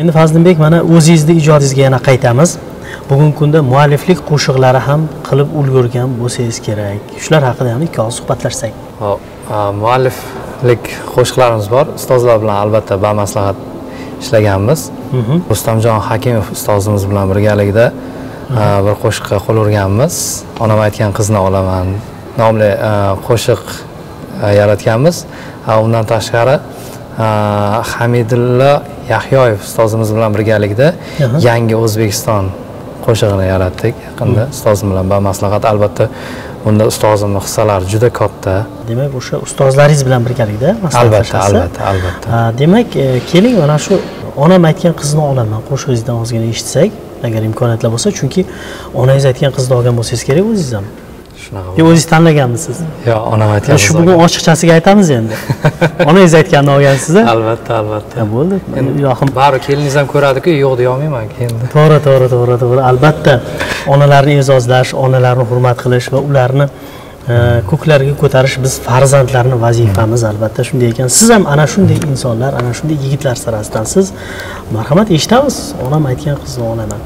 Endi Fazliddinbek, mana o'zingizning ijodingizga yana qaytamiz. Bugungi kunda mualliflik qo'shiqlari ham qilib ulgurgan bo'lsangiz kerak. Shular haqida ham ikki og'iz suhbatlashsak. Hop, mualliflik qo'shiqlarimiz bor. Ustozlar bilan albatta bamaslahat ishlaganmiz. Rustamjon Hakimov ustozimiz bilan birgalikda bir qo'shiqqa qo'l urganmiz. Onam aytgan qizni olaman nomli qo'shiq yaratganmiz. Undan tashqari Hamidulla Yahyoyev ustozimiz bilan birgalikda Yangi O'zbekiston qo'shig'ini yaratdik. Yaqinda ustozim bilan bamaslahat, albatta bunda ustozimning hissalari juda katta. Demak, o'sha ustozlaringiz bilan birgalikda albatta. Demak, keling mana shu onam aytgan qizni olaman qo'shig'ingizdan ozgina eshitsak, agar imkoniyatlar bo'lsa, chunki onangiz aytgan qizni olgan bo'lsangiz kerak o'zingiz ham. Shunaqa. O'zingiz tanlaganmisiz? Yo'q, onam aytgan. Shu bugun ochiqchasiga aytamiz endi. Onangiz aytganini olgansiz-a? Albatta. Bo'ldi. Ilohim. Bari keliningiz ham ko'radi-ku, yo'q deya olmayman endi. To'g'ri. Albatta, onalarni e'zozlash, onalarni hurmat qilish va ularni ko'klarga ko'tarish biz farzandlarning vazifamiz, albatta shunday ekan. Siz ham ana shunday insonlar, ana shunday yigitlar sirasidansiz. Marhamat, eshitamiz. Onam aytgan qizni olaman.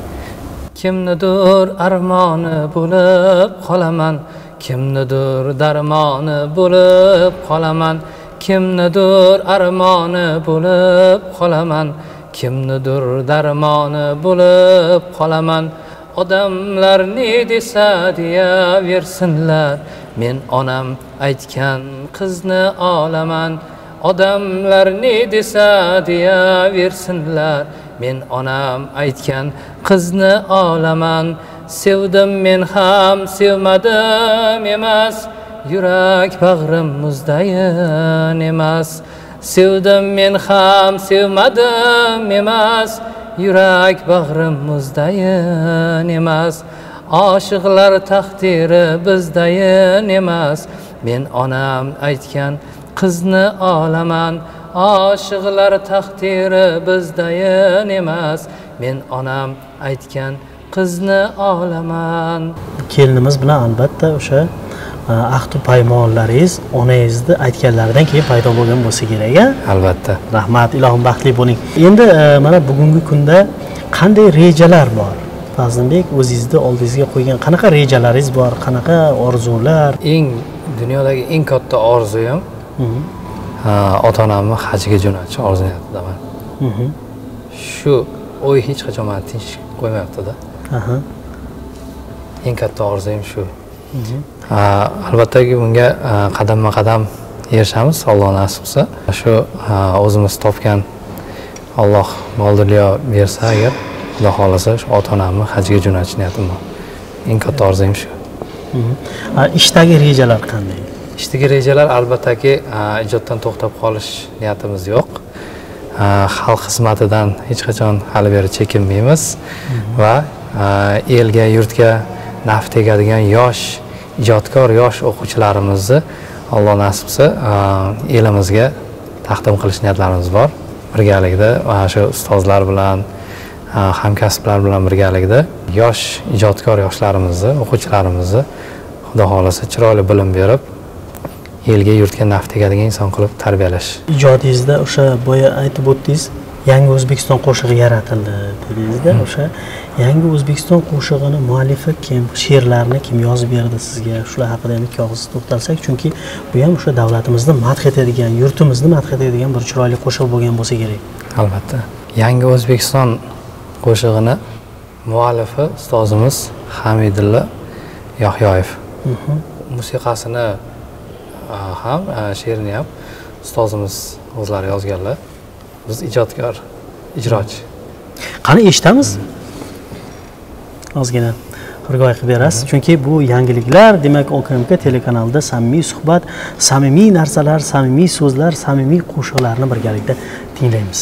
Kimnidir armoni bo'lib qolaman, kimnidir darmoni bo'lib qolaman, kimnidir armoni bo'lib qolaman, kimnidir darmoni bo'lib qolaman. Odamlar ne desa deyaversinlar, men onam aytgan qizni olaman. Odamlar ne desa deyaversinlar, men onam aytgan qizni olaman. Sevdim men ham sevmadim emas, yurak bag'rim muzdayin emas. Sevdim men ham sevmadim emas, yurak bag'rim muzdayin emas. Oshiqlar taqdiri bizdayin emas, men onam aytgan qizni olaman. Oshiqlar taqdiri bizdayin emas, men onam aytgan qizni olaman. Kelinimiz bilan albatta o'sha ahd-u paymonlaringiz onangizni aytganlaridan keyin paydo bo'lgan bo'lsa kerak. Albatta. Rahmat, ilohim baxtli bo'ling. Endi mana bugungi kunda qanday rejalar bor? Fazliddinbek, o'zingizning oldingizga qo'ygan qanaqa rejalaringiz bor? Qanaqa orzular? Dunyodagi eng katta orzuyim ota-onamni hajga jo'natish orzuyatidaman. Shu o'y hech qachon meni tinch qo'ymayapti-da. Eng katta orzuyim shu. Albatta bunga qadamma-qadam erishamiz, Alloh nasib qilsa. Shu o'zimiz topgan Alloh moldiliyo bersa agar, Xudo xolasa shu ota-onamni hajga jo'natish niyatim bor. Eng katta orzuyim shu. Ishdagi rejalar qanday? Ishdagi rejalar albattaki ijoddan to'xtab qolish niyatimiz yo'q. Xalq xizmatidan hech qachon hali beri chekinmaymiz va elga, yurtga naf tegadigan yosh ijodkor, yosh o'quvchilarimizni Alloh nasib qilsa elimizga taqdim qilish niyatlarimiz bor. Birgalikda shu ustozlar bilan, hamkasblar bilan birgalikda yosh ijodkor yoshlarimizni, o'quvchilarimizni Xudo xolasa chiroyli bilim berib, elga, yurtga naf tegadigan inson qilib tarbiyalash. Ijodingizda o'sha boya aytib o'tdingiz, Yangi O'zbekiston qo'shig'i yaratildi dedingizda. O'sha Yangi O'zbekiston qo'shig'ini muallifi kim, she'rlarni kim yozib berdi sizga? Shular haqida ham ikki og'iz to'xtalsak, chunki bu ham o'sha davlatimizni madh etadigan, yurtimizni madh etadigan bir chiroyli qo'shiq bo'lgan bo'lsa kerak. Albatta. Yangi O'zbekiston qo'shig'ini muallifi ustozimiz Hamidulla Yahyoyev. Musiqasini ham, she'rini ham ustozimiz o'zlari yozganlar. Biz ijodkor, ijrochi. Qani eshitamiz? Ozgina xirgoy qilib berasiz, chunki bu yangiliklar, demak OKMK telekanalida samimiy suhbat, samimiy narsalar, samimiy so'zlar, samimiy qo'shiqlarni birgalikda tinglaymiz.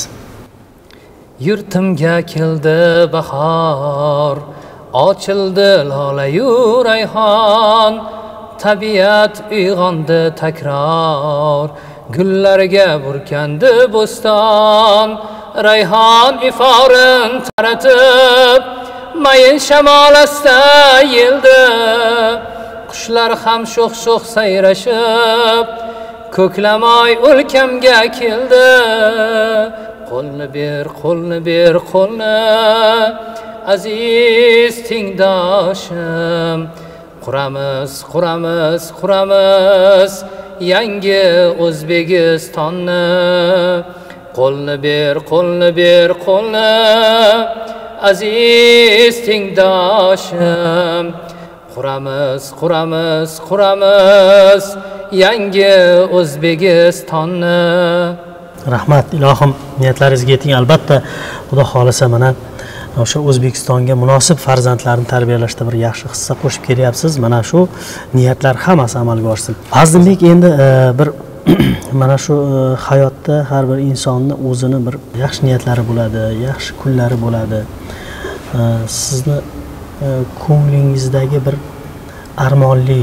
Yurtimga keldi bahor, ochildi lola-yu rayhon, tabiat uyg'ondi takror, gullarga burkandi bo'ston, rayhon iforin taratib, mayin shamol asta yeldi, qushlar ham sho'x-sho'x sayrashib, ko'klamoy o'lkamga keldi, qo'lni ber, qo'lni ber, qo'lni aziz tengdoshim. Quramiz, quramiz, quramiz yangi O'zbekistonni. Qo'lni ber, qo'lni ber, qo'lni aziz tengdoshim. Quramiz, quramiz, quramiz yangi O'zbekistonni. Rahmat ilohim, niyatlaringizga yeting. Albatta Xudo xolisa mana o'sha O'zbekistonga munosib farzandlarni tarbiyalashda bir yaxshi hissa qo'shib kelyapsiz. Mana shu niyatlar hammasi amalga oshsin. Fazliddinbek, endi bir mana shu hayotda har bir insonni o'zini bir yaxshi niyatlari bo'ladi, yaxshi kunlari bo'ladi. Sizni ko'nglingizdagi bir armonli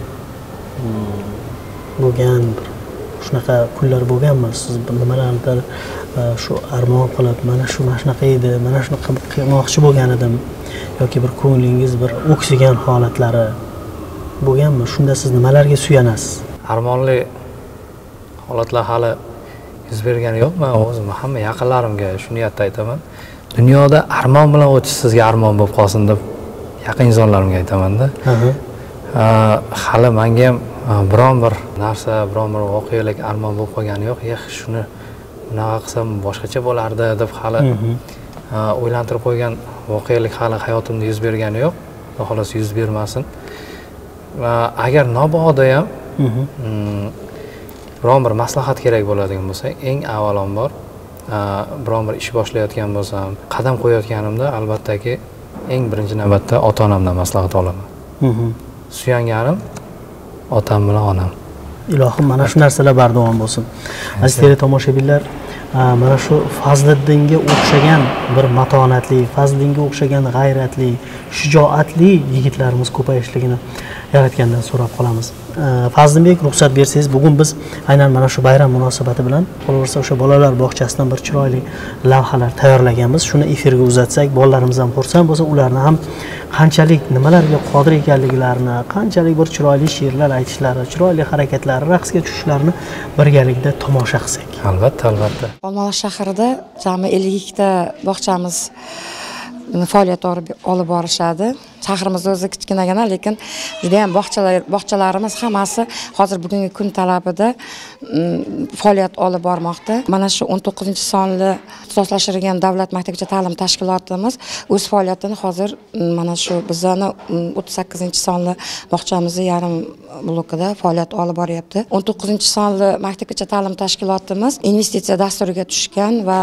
bo'lgan bir shunaqa kunlar bo'lganmi? Siz nimalarnidir shu armon qilib, mana shunaqa edi, mana shunaqa qilmoqchi bo'lgan edim yoki bir ko'nglingiz bir o'ksigan holatlari bo'lganmi? Shunda siz nimalarga suyanasiz? Armonli holatlar hali yuz bergani yo'q. Men o'zim hamma yaqinlarimga shu niyatda aytaman. Dunyoda armon bilan o'tish sizga armon bo'lib qolsin deb yaqin insonlarimga aytaman-da. Hali menga ham biron bir narsa, biron bir voqelik armon bo'lib qolgani yo'q. Shuni bunaqa qilsam boshqacha bo'lardi deb hali o'ylantirib qo'ygan voqelik hali hayotimda yuz bergani yo'q. Xudo xolasa yuz bermasin. Agar mabodo ham biron bir maslahat kerak bo'ladigan bo'lsa, eng avvalambor biron bir ish boshlayotgan bo'lsam, qadam qo'yayotganimda albattaki eng birinchi navbatda ota-onamdan maslahat olaman. Suyanganim otam bilan onam. Ilohim mana shu narsalar bardavom bo'lsin. Aziz tomoshabinlar, mana shu Fazliddinga o'xshagan bir matonatli, Fazliddinga o'xshagan g'ayratli, shijoatli yigitlarimiz ko'payishligini Yaratgandan so'rab qolamiz. Fazliddinbek, ruxsat bersangiz, bugun biz aynan mana shu bayram munosabati bilan qolaversa o'sha bolalar bog'chasidan bir chiroyli lavhalar tayyorlaganmiz. Shuni efirga uzatsak, bolalarimiz ham xursand bo'lsa, ularni ham qanchalik nimalarga qodir ekanliklarini, qanchalik bir chiroyli she'rlar aytishlari, chiroyli harakatlari, raqsga tushishlarini birgalikda tomosha qilsak. Albatta, albatta. Olmaliq shahrida jami 52 ta bog'chamiz faoliyat olib borishadi. Shahrimiz o'zi kichkinagina, lekin juda ham bog'chalarimiz hammasi hozir bugungi kun talabida faoliyat olib bormoqda. Mana shu 19-sonli ixtisoslashtirilgan davlat maktabgacha ta'lim tashkilotimiz o'z faoliyatini hozir mana shu bizning 38-sonli bog'chamizni yarim blokida faoliyat olib boryapti. 19-sonli maktabgacha ta'lim tashkilotimiz investitsiya dasturiga tushgan va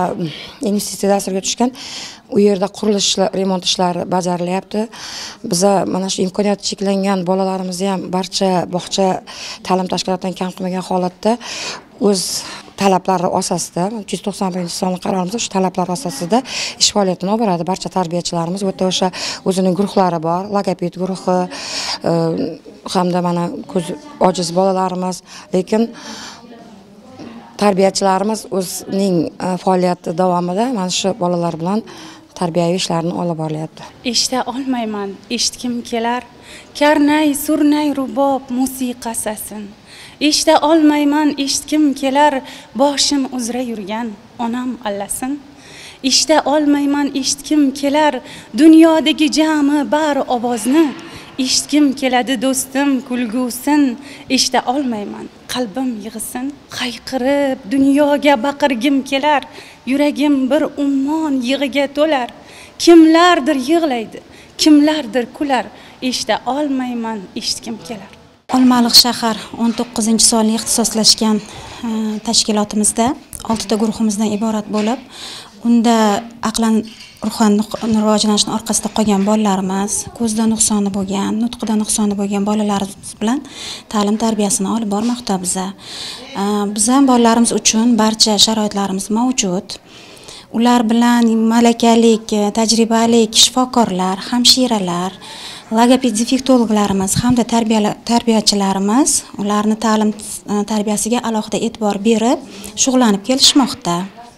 u yerda qurilish remont ishlari bajarilyapti. Biza mana shu imkoniyati cheklangan bolalarimizni ham barcha bog'cha ta'lim tashkilotidan kam qilmagan holatda o'z talablari asosida 391-sonli qarorimizda shu talablar asosida ish faoliyatini olib boradi. Barcha tarbiyachilarimiz o'ta o'sha o'zining guruhlari bor, logoped guruhi hamda mana ko'z ojiz bolalarimiz, lekin tarbiyachilarimiz o'zining faoliyati davomida mana shu bolalar bilan tarbiyaviy ishlarni olib boryapti. Eshita olmayman, eshitgim kelar, karnay, surnay, rubob, musiqa sasin. Eshita olmayman, eshitgim kelar, boshim uzra yurgan onam allasin. Eshita olmayman, eshitgim kelar, dunyodagi jami bar ovozni. Eshitgim keladi do'stim kulgusin, eshita olmayman, qalbim yig'isin. Qayqirib dunyoga baqirgim kelar, yuragim bir ummon yig'iga to'lar. Kimlardir yig'laydi, kimlardir kular, eshita olmayman, eshitgim kelar. Olmaliq shahar 19-sonli ixtisoslashgan tashkilotimizda 6 ta guruhimizdan iborat bo'lib, unda aqlan ruhan rivojlanishni orqasida qolgan bolalarimiz, ko'zda nuqsoni bo'lgan, nutqida nuqsoni bo'lgan bolalarimiz bilan ta'lim tarbiyasini olib bormoqda biza. Bizning bolalarimiz uchun barcha sharoitlarimiz mavjud. Ular bilan malakali, tajribali shifokorlar, hamshiralar, logoped defektologlarimiz hamda tarbiyachilarimiz ularni ta'lim tarbiyasiga alohida e'tibor berib shug'ullanib kelishmoqda.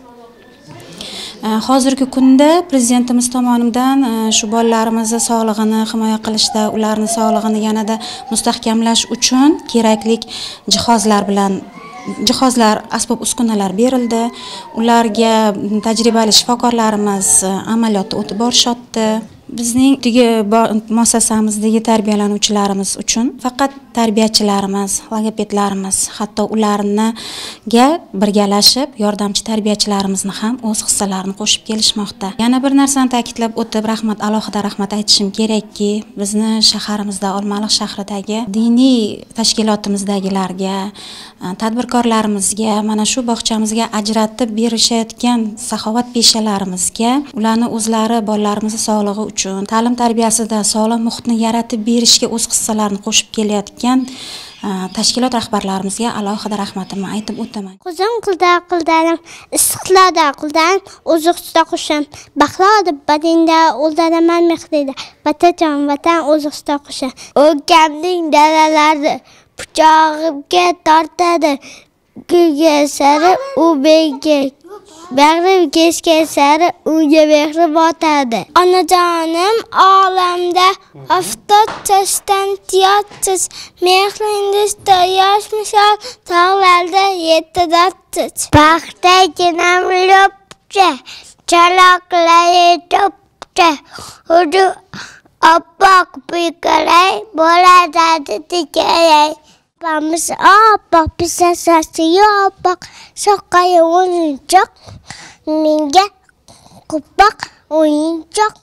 Hozirgi kunda prezidentimiz tomonidan shu bolalarimizni sog'lig'ini himoya qilishda, ularning sog'lig'ini yanada mustahkamlash uchun kerakli jihozlar bilan jihozlar, asbob uskunalar berildi. Ularga tajribali shifokorlarimiz amaliyotda o'tib borishyapti. Bizning muassasamizdagi tarbiyalanuvchilarimiz uchun faqat tarbiyachilarimiz, logopedlarimiz, hatto ularga birgalashib yordamchi tarbiyachilarimizni ham o'z hissalarini qo'shib kelishmoqda. Yana bir narsani ta'kidlab o'tib, alohida rahmat aytishim kerakki, bizni shaharimizda, Olmaliq shahridagi diniy tashkilotimizdagilarga, tadbirkorlarimizga, mana shu bog'chamizga ajratib berishayotgan saxovat peshalarimizga, ularni o'zlari bolalarimiz sog'lig'i uchun, ta'lim tarbiyasida sog'lom muhitni yaratib berishga o'z hissalarini qo'shib kelayotgan tashkilot rahbarlarimizga alohida rahmatimni aytib o'taman. Quzim qildanim, issiqlarda qildanim, oziqda qo'sham, baxtli badinda o'ldanaman mehrida, vatajon vatan oziqda qo'sham. O'kamning dalalarni pichog'imga tortadi, gulga sari u menga bag'rim keshgan sari unga mehri botadi. Onajonim olamda oftob chashdan tiyotsiz, mehringizda yosh misol tog'larda yettidotsiz. Baxtaginam lopcha, chaloqlari topcha, hudi oppoq buykalay, bo'ladi tikalay. Babamız oppoq, pisasasi oppoq, soqayi o'yinchoq, menga qoppoq o'yinchoq.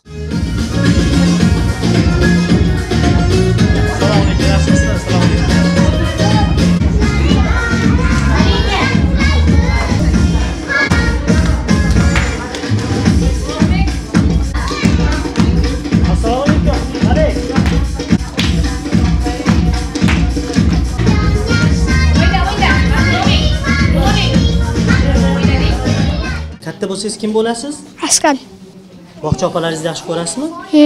Katta bo'lsangiz kim bo'lasiz? Askan. Bog'cha opalaringizni yaxshi ko'rasizmi?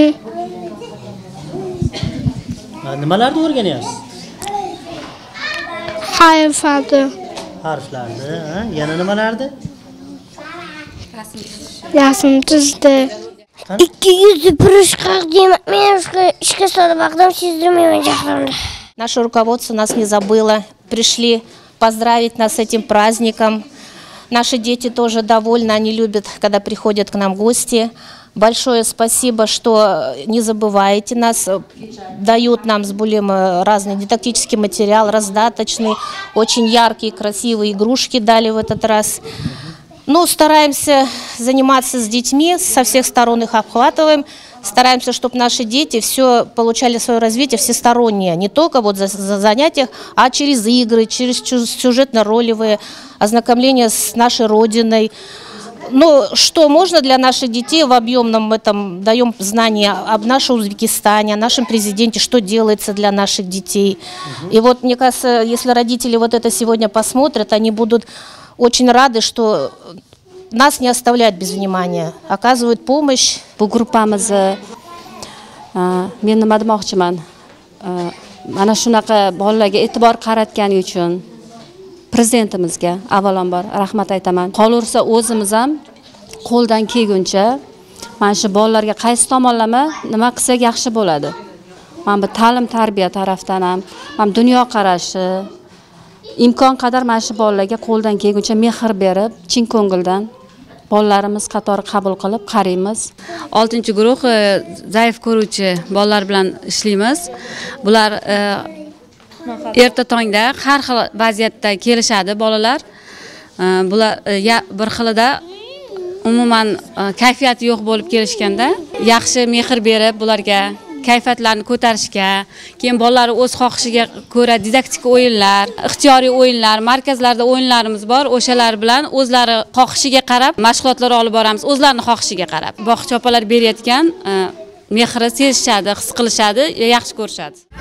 Nimalarni o'rganyapsiz? Harflarni, yana nimalarni? Rasm chizdi. 200 deyman, men ishga solib vaqtim chizdirmayman jahlimda. Наше руководство нас не забыло, пришли поздравить нас с этим праздником. Наши дети тоже довольны, они любят, когда приходят к нам гости. Большое спасибо, что не забываете нас, дают нам с Булем разный дидактический материал, раздаточный, очень яркие, красивые игрушки дали в этот раз. Ну, стараемся заниматься с детьми, со всех сторон их обхватываем. Стараемся, чтобы наши дети все получали свое развитие всестороннее, не только вот за занятиях, а через игры, через сюжетно-ролевые, ознакомление с нашей родиной. Ну, что можно для наших детей в объемном этом, даем знания об нашем Узбекистане, о нашем президенте, что делается для наших детей. И вот, мне кажется, если родители вот это сегодня посмотрят, они будут очень рады, что нас не оставляют без внимания, оказывают помощь. Bu gruppamizni men nima demoqchiman? Mana shunaqa bolalarga e'tibor qaratgani uchun prezidentimizga avvalambor rahmat aytaman. Qolaversa o'zimiz ham qo'ldan kelguncha mana shu bolalarga qaysi tomonlama nima qilsak yaxshi bo'ladi. Mana bu ta'lim tarbiya tarafdan ham, mana dunyo qarashi imkon qadar mana shu bolalarga qo'ldan kelguncha mehr berib, chin ko'ngildan bolalarimiz qatori qabul qilib qaraymiz. 6-guruh zaif ko'ruvchi bolalar bilan ishlaymiz. Bular erta tongda har xil vaziyatda kelishadi bolalar. Bular bir xilida umuman kayfiyati yo'q bo'lib kelishganda yaxshi mehr berib bularga kayfiyatlarni ko'tarishga, keyin bolalar o'z xohishiga ko'ra didaktik o'yinlar, ixtiyoriy o'yinlar, markazlarda o'yinlarimiz bor. O'shalar bilan o'zlari xohishiga qarab mashg'ulotlar olib boramiz, o'zlarining xohishiga qarab. Bog'cha opalar berayotgan mehri sezishadi, his qilishadi, yaxshi ko'rishadi.